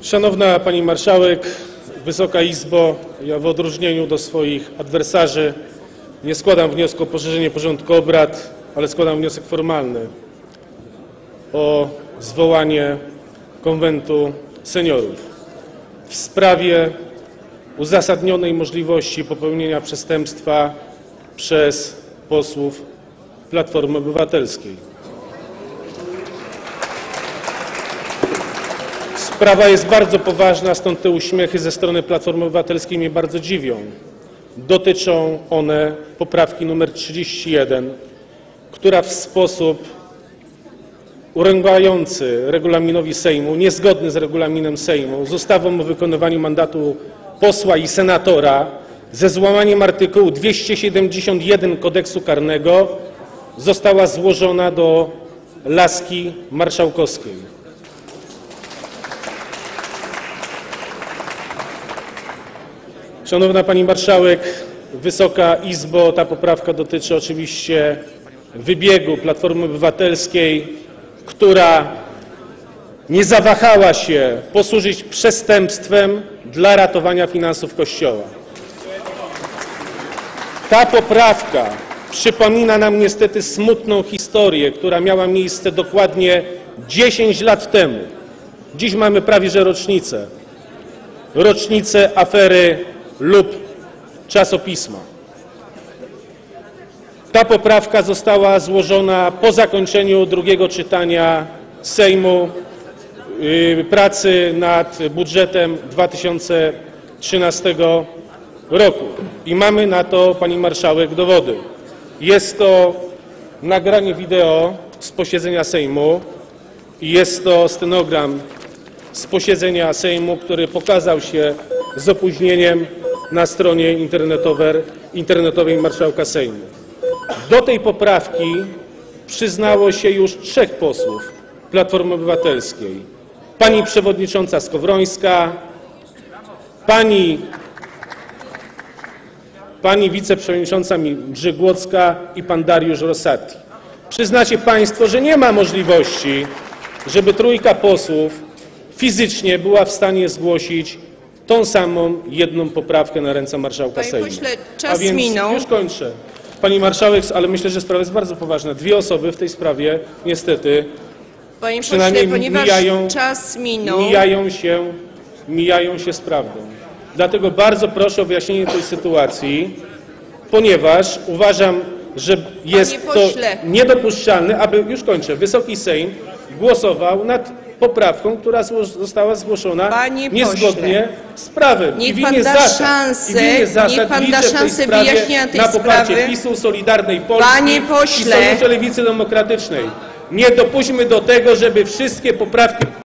Szanowna Pani Marszałek, Wysoka Izbo, ja w odróżnieniu do swoich adwersarzy nie składam wniosku o poszerzenie porządku obrad, ale składam wniosek formalny o zwołanie Konwentu Seniorów w sprawie uzasadnionej możliwości popełnienia przestępstwa przez posłów Platformy Obywatelskiej. Sprawa jest bardzo poważna, stąd te uśmiechy ze strony Platformy Obywatelskiej mnie bardzo dziwią. Dotyczą one poprawki nr 31, która w sposób urągający regulaminowi Sejmu, niezgodny z regulaminem Sejmu, z ustawą o wykonywaniu mandatu posła i senatora, ze złamaniem artykułu 271 Kodeksu karnego została złożona do laski marszałkowskiej. Szanowna Pani Marszałek, Wysoka Izbo, ta poprawka dotyczy oczywiście wybiegu Platformy Obywatelskiej, która nie zawahała się posłużyć przestępstwem dla ratowania finansów Kościoła. Ta poprawka przypomina nam niestety smutną historię, która miała miejsce dokładnie 10 lat temu. Dziś mamy prawie że rocznicę afery lub czasopisma. Ta poprawka została złożona po zakończeniu drugiego czytania Sejmu, pracy nad budżetem 2013 roku. I mamy na to, Pani Marszałek, dowody. Jest to nagranie wideo z posiedzenia Sejmu i jest to stenogram z posiedzenia Sejmu, który pokazał się z opóźnieniem na stronie internetowej Marszałka Sejmu. Do tej poprawki przyznało się już 3 posłów Platformy Obywatelskiej. Pani przewodnicząca Skowrońska, pani wiceprzewodnicząca Mrzygłocka i pan Dariusz Rosati. Przyznacie Państwo, że nie ma możliwości, żeby 3 posłów fizycznie była w stanie zgłosić tą samą jedną poprawkę na ręce marszałka Sejmu. Panie pośle, czas minął. Już kończę. Pani Marszałek, ale myślę, że sprawa jest bardzo poważna. 2 osoby w tej sprawie niestety Panie przynajmniej pośle, ponieważ czas minął, mijają się z prawdą. Dlatego bardzo proszę o wyjaśnienie tej sytuacji, ponieważ uważam, że jest to niedopuszczalne, aby, już kończę, Wysoki Sejm głosował nad poprawką, która została zgłoszona niezgodnie z prawem. Niech pan da szansę wyjaśnienia tej na poparcie sprawy. PiS-u, Solidarnej Polski Panie pośle. i Sojuszu Lewicy Demokratycznej. Nie dopuśćmy do tego, żeby wszystkie poprawki